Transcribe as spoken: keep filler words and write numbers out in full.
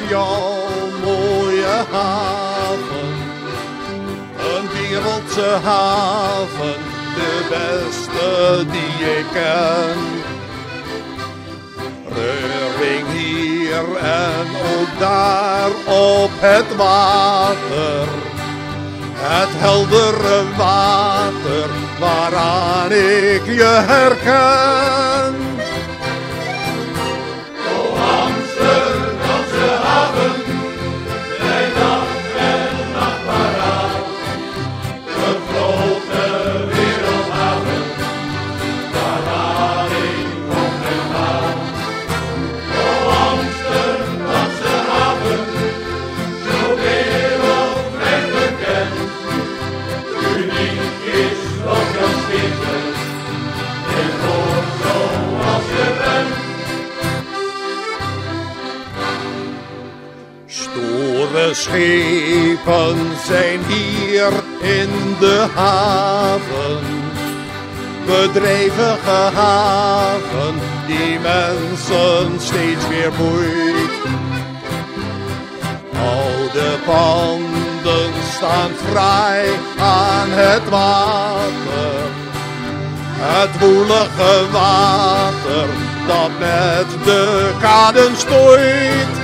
jouw mooie haven, een wereldse haven, de beste die ik ken. Reuring hier en ook daar op het water, het heldere water waaraan ik je herken. O Amsterdamse haven, jij dag en nacht paraat, een grote wereldhaven waaraan ik kom en ga. O Amsterdamse haven, zo wereldwijd bekend, uniek is ook jouw schip en voor zoals je bent. Store schepen zijn hier in de haven, bedrijvige haven die mensen steeds weer boeit. Oude panden staan vrij aan het water, het woelige water dat met de kaden stoeit.